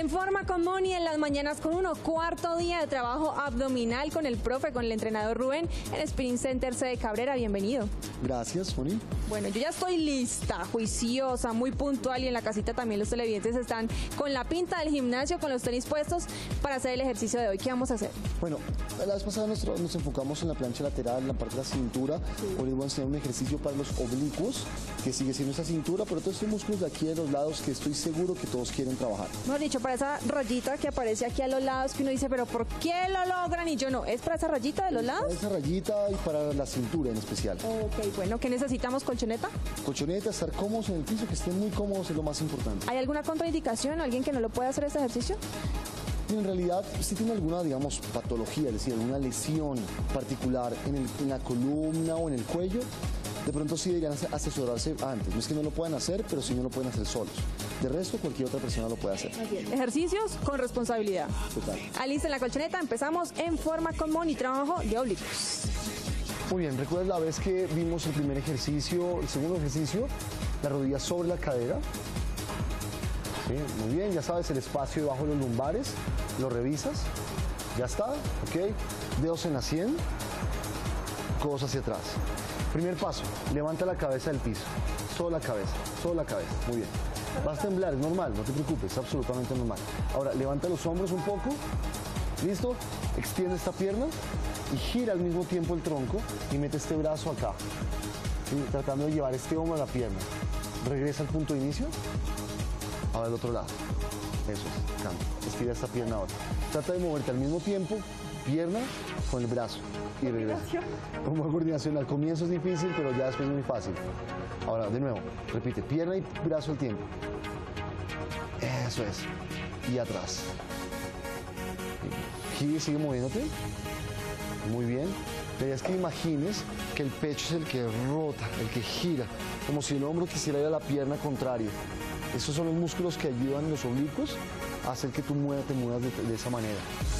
En forma con Moni en las mañanas con uno, cuarto día de trabajo abdominal con el profe, con el entrenador Rubén en Spinning Center C de Cabrera. Bienvenido. Gracias, Moni. Bueno, yo ya estoy lista, juiciosa, muy puntual, y en la casita también los televidentes están con la pinta del gimnasio, con los tenis puestos para hacer el ejercicio de hoy. ¿Qué vamos a hacer? Bueno, la vez pasada nos enfocamos en la plancha lateral, en la parte de la cintura. Hoy les voy a enseñar un ejercicio para los oblicuos, que sigue siendo esa cintura, pero todos estos músculos de aquí de los lados que estoy seguro que todos quieren trabajar. Mejor dicho, para esa rayita que aparece aquí a los lados, que uno dice, pero ¿por qué lo logran? Y yo no, ¿es para esa rayita de los lados? Para esa rayita y para la cintura en especial. Ok, bueno, ¿qué necesitamos? ¿Colchoneta? Colchoneta, estar cómodos en el piso, que estén muy cómodos es lo más importante. ¿Hay alguna contraindicación o alguien que no lo pueda hacer este ejercicio? En realidad, si tiene alguna, digamos, patología, es decir, alguna lesión particular en la columna o en el cuello, de pronto sí deberían asesorarse antes. No es que no lo puedan hacer, pero sí no lo pueden hacer solos. De resto, cualquier otra persona lo puede hacer. Ejercicios con responsabilidad. Total. Alista la colchoneta, empezamos en forma con Moni, trabajo de oblicuos. Muy bien, ¿recuerdas la vez que vimos el primer ejercicio, el segundo ejercicio? La rodilla sobre la cadera. Sí, muy bien, ya sabes el espacio debajo de los lumbares, lo revisas, ya está, ok. Dedos en la sien, codos hacia atrás. Primer paso, levanta la cabeza del piso, solo la cabeza, muy bien. Vas a temblar, es normal, no te preocupes, es absolutamente normal. Ahora, levanta los hombros un poco, listo, extiende esta pierna y gira al mismo tiempo el tronco y mete este brazo acá, ¿sí? Tratando de llevar este hombro a la pierna. Regresa al punto de inicio, ahora al otro lado, eso es, cambia, estira esta pierna ahora. Trata de moverte al mismo tiempo, pierna con el brazo y regresa. Como coordinación, al comienzo es difícil, pero ya después es muy fácil. Ahora, de nuevo, repite, pierna y brazo al tiempo. Eso es, y atrás. Gira y sigue moviéndote. Muy bien. La idea es que imagines que el pecho es el que rota, el que gira, como si el hombro quisiera ir a la pierna contraria. Esos son los músculos que ayudan los oblicuos a hacer que tú te muevas de esa manera.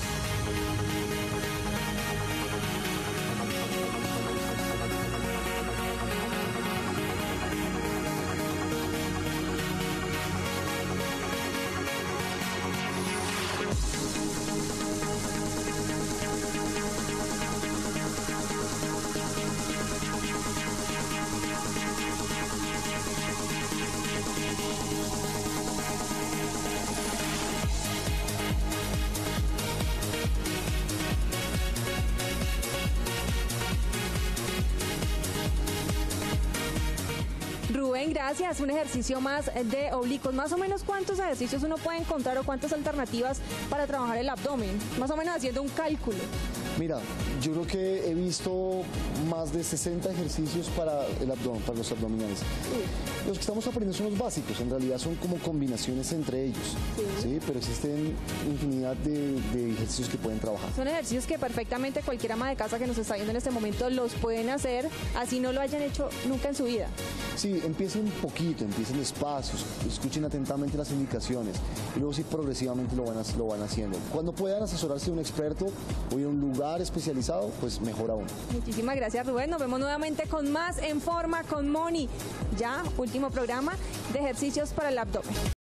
Rubén, gracias. Un ejercicio más de oblicuos. Más o menos, ¿cuántos ejercicios uno puede encontrar o cuántas alternativas para trabajar el abdomen? Más o menos haciendo un cálculo. Mira, yo creo que he visto más de 60 ejercicios para el abdomen, para los abdominales. Los que estamos aprendiendo son los básicos, en realidad son como combinaciones entre ellos, ¿sí? Pero existen infinidad de ejercicios que pueden trabajar. Son ejercicios que perfectamente cualquier ama de casa que nos está viendo en este momento los pueden hacer, así no lo hayan hecho nunca en su vida. Sí, empiecen un poquito, empiecen despacios, escuchen atentamente las indicaciones y luego sí progresivamente lo van haciendo. Cuando puedan asesorarse de un experto o ir a un lugar especializado, pues mejor aún. Muchísimas gracias, Rubén. Nos vemos nuevamente con más En Forma con Moni. Ya, último programa de ejercicios para el abdomen.